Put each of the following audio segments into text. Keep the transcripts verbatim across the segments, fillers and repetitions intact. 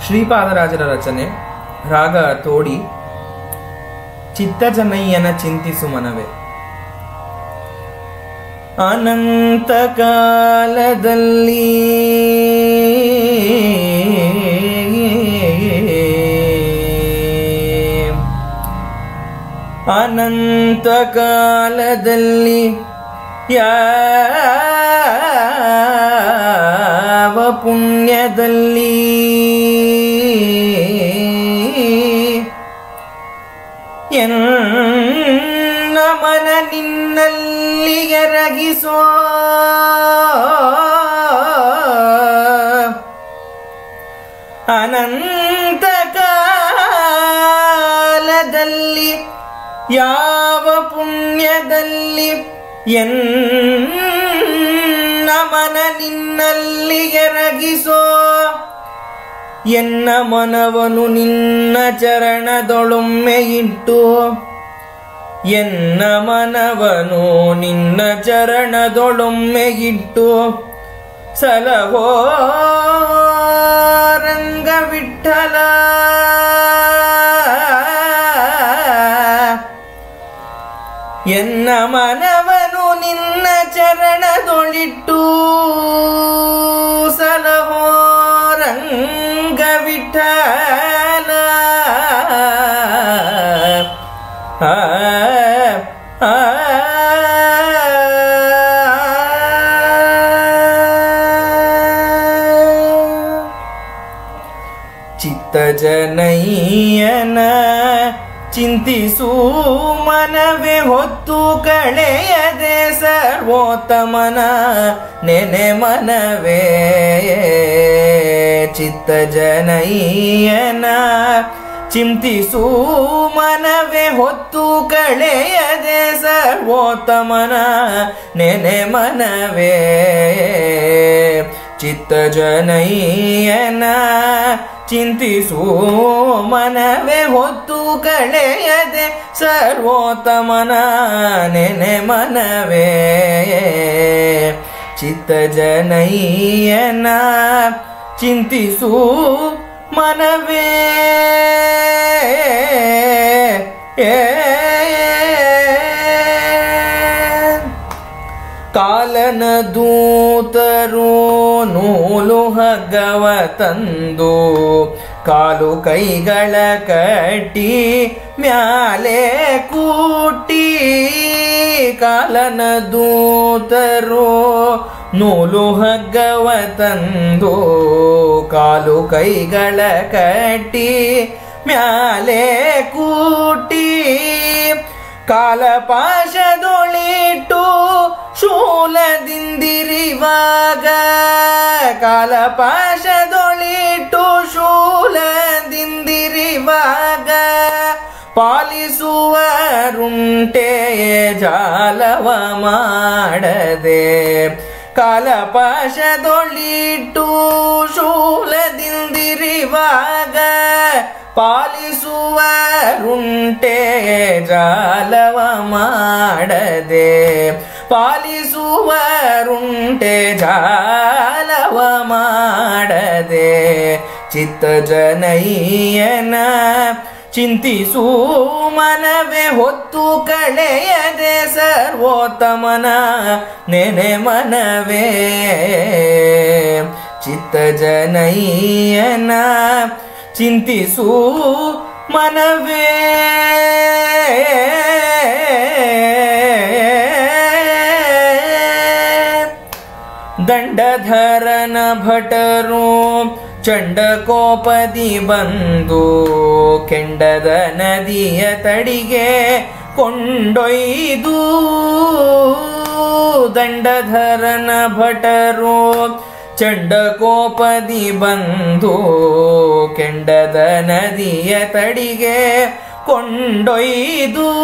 ಶ್ರೀಪಾದರಾಜರ ರಚನೆ. ರಾಗ ತೋಡಿ. ಚಿತ್ತಜನಯ್ಯನ ಚಿಂತಿಸು ಮನವೇ. ಅನಂತ ಕಾಲದಲ್ಲಿ ಅನಂತ ಕಾಲದಲ್ಲಿ ಯಾವ ಪುಣ್ಯದಲ್ಲಿ ಎನ್ನ ಮನ ನಿನ್ನಲ್ಲಿ ಎರಗಿಸೋ ಅನಂತ ಕಾಲದಲ್ಲಿ ಯಾವ ಪುಣ್ಯದಲ್ಲಿ ಎನ್ನ ಮನ ನಿನ್ನಲ್ಲಿ ಎರಗಿಸೋ ಎನ್ನ ಮನವನು ನಿನ್ನ ಚರಣದೊಳೊಮ್ಮೆ ಇಟ್ಟು ಎನ್ನ ಮನವನು ನಿನ್ನ ಚರಣದೊಳೊಮ್ಮೆ ಇಟ್ಟು ಸಲಹೋ ರಂಗ ವಿಠಲ ಎನ್ನ ಮನವನು ನಿನ್ನ ಚರಣದೊಳಿಟ್ಟು ಸಲಹೋ ರಂಗ ವಿಠಲ. ಆ ಆ ಚಿತ್ತಜನಯ್ಯನ ಚಿಂತಿಸು ಮನವೇ ಹೊತ್ತು ಕಳೆಯದೆ ಸರ್ವೋತ್ತಮನ ನೆನೆ ಮನವೇ. ಚಿತ್ತಜನಯ್ಯನ ಚಿಂತಿಸು ಮನವೇ ಹೊತ್ತು ಕಳೆಯದೆ ಸರ್ವೋತ್ತಮನ ನೆನೆ ಮನವೇ. ಚಿತ್ತಜನಯ್ಯನ ಚಿಂತಿಸು ಮನವೇ ಹೊತ್ತು ಕಳೆಯದೆ ಸರ್ವೋತ್ತಮನ ನೆನೆ ಮನವೇ. ಚಿತ್ತಜನಯ್ಯನ ಚಿಂತಿಸು ಮನವೇ. ಕಾಲನ ದೂತರು ನೂಲು ಹಗ್ಗವ ತಂದು ಕಾಲು ಕೈಗಳ ಕಟ್ಟಿ ಮ್ಯಾಲೆ ಕೂಟಿ. ಕಾಲನ ದೂತರು ನೂಲು ಹಗ್ಗವ ತಂದು ಕಾಲು ಕೈಗಳ ಕಟ್ಟಿ ಮ್ಯಾಲೆ ಕೂಟಿ. ಕಾಲಪಾಶದೊಳಿಟ್ಟು ಶೂಲದಿಂದಿರಿವಾಗ ಕಾಲಪಾಶದೊಳಿಟ್ಟು ಶೂಲದಿಂದಿರಿವಾಗ ಪಾಲಿಸುವರುಂಟೆ ಜಾಲವ ಮಾಡದೆ. ಕಾಲಪಾಶದೊಳಿಟ್ಟು ಶೂಲದಿಂದಿರಿವಾಗ ಪಾಲಿಸುವರುಂಟೆ ಜಾಲವ ಮಾಡದೆ. ಪಾಲಿಸುವರುಂಟೆ ಜಾಲವ ಮಾಡದೆ. ಚಿತ್ತಜನಯ್ಯನ ಚಿಂತಿಸು ಮನವೇ ಹೊತ್ತು ಕಳೆಯದೆ ಸರ್ವೋತ್ತಮನ ನೆನೆ ಮನವೇ. ಚಿತ್ತಜನಯ್ಯನ ಚಿಂತಿಸು ಮನವೇ. ದಂಡಧರನ ಭಟರು ಚಂಡಕೋಪದಿ ಬಂದು ಕೆಂಡದ ನದಿಯ ತಡಿಗೆ ಕೊಂಡೊಯ್ದು. ದಂಡಧರನ ಭಟರು ಚಂಡಕೋಪದಿ ಬಂದು ಕೆಂಡದ ನದಿಯ ತಡಿಗೆ ಕೊಂಡೊಯ್ದು.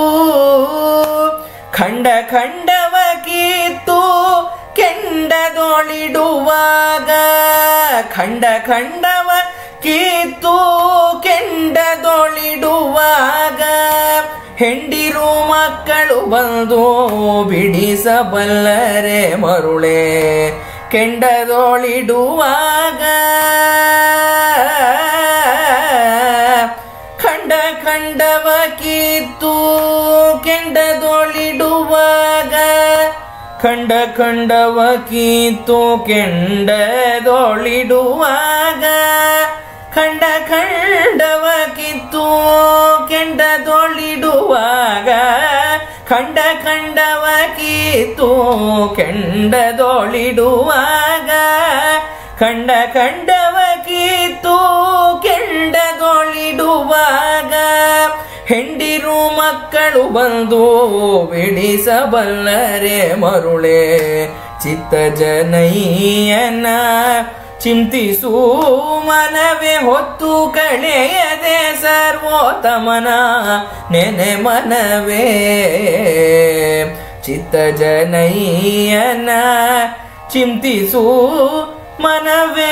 ಖಂಡ ಖಂಡವ ಕಿತ್ತು ಕೆಂಡದೊಳಿಡುವಾಗ ಖಂಡ ಖಂಡವ ಕಿತ್ತು ಕೆಂಡದೊಳಿಡುವಾಗ ಹೆಂಡಿರು ಮಕ್ಕಳು ಬಂದು ಬಿಡಿಸಬಲ್ಲರೆ ಮರುಳೆ ಕೆಂಡದೊಳಿಡುವಾಗ ಖಂಡ ಖಂಡವ ಕೀತು ಕೆಂಡದೊಳಿಡುವಾಗ ಖಂಡ ಖಂಡವ ಕಿತ್ತು ಕೆಂಡದೊಳಿಡುವಾಗ ಖಂಡ ಖಂಡವ ಕಿತ್ತು ಕೆಂಡದೊಳಿಡುವಾಗ ಖಂಡ ಖಂಡವ ಕಿತ್ತು ಕೆಂಡದೊಳಿಡುವಾಗ ಹೆಂಡಿರು ಮಕ್ಕಳು ಬಂದು ಬಿಡಿಸಬಲ್ಲರೆ ಮರುಳೆ ಚಿತ್ತ ಜನಯ್ಯನ ಚಿಂತಿಸು ಮನವೇ ಹೊತ್ತು ಕಳೆಯದೆ ಸರ್ವೋತ್ತಮನ ನೆನೆ ಮನವೇ ಚಿತ್ತ ಜನಯ್ಯನ ಚಿಂತಿಸು ಮನವೇ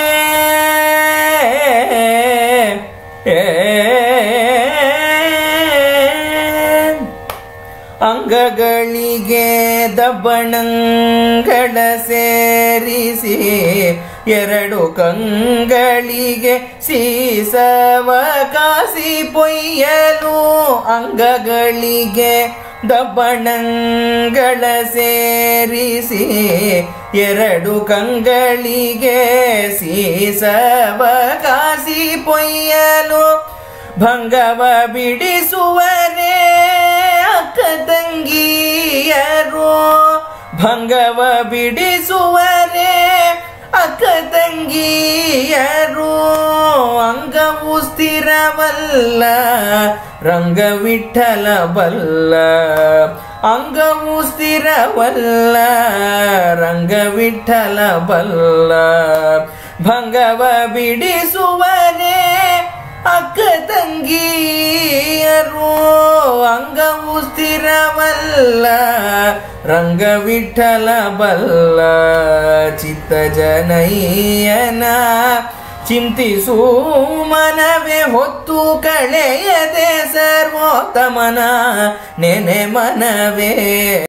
ಅಂಗಗಳಿಗೆ ದಬ್ಬಣಂಗಳ ಸೇರಿಸಿ ಎರಡು ಕಂಗಳಿಗೆ ಸೀಸವ ಕಾಸಿ ಪೊಯ್ಯಲು ಅಂಗಗಳಿಗೆ ದಬ್ಬಣಂಗಳ ಸೇರಿಸಿ ಎರಡು ಕಂಗಳಿಗೆ ಸೀಸವ ಕಾಸಿ ಪೊಯ್ಯಲು ಭಂಗವ ಬಿಡಿಸುವರೇ ಅಕ್ಕ ತಂಗಿಯರು ಭಂಗವ ಬಿಡಿಸುವರೇ ಅಕ್ಕ ತಂಗಿಯರು ಅಂಗವು ಸ್ಥಿರವಲ್ಲ ರಂಗವಿಠಲ ಬಲ್ಲ ಅಂಗವು ಸ್ಥಿರವಲ್ಲ ರಂಗವಿಠಲ ಬಲ್ಲ ಭಂಗವ ಬಿಡಿಸುವರೇ ಅಕ್ಕ ತಂಗಿಯರು ಅಂಗವು ಸ್ಥಿರವಲ್ಲ ರಂಗವಿಠಲ ಬಲ್ಲ ಚಿತ್ತ ಜನಯ್ಯನ ಚಿಂತಿಸು ಮನವೇ ಹೊತ್ತು ಕಳೆಯದೆ ಸರ್ವೋತ್ತಮನ ನೆನೆ ಮನವೇ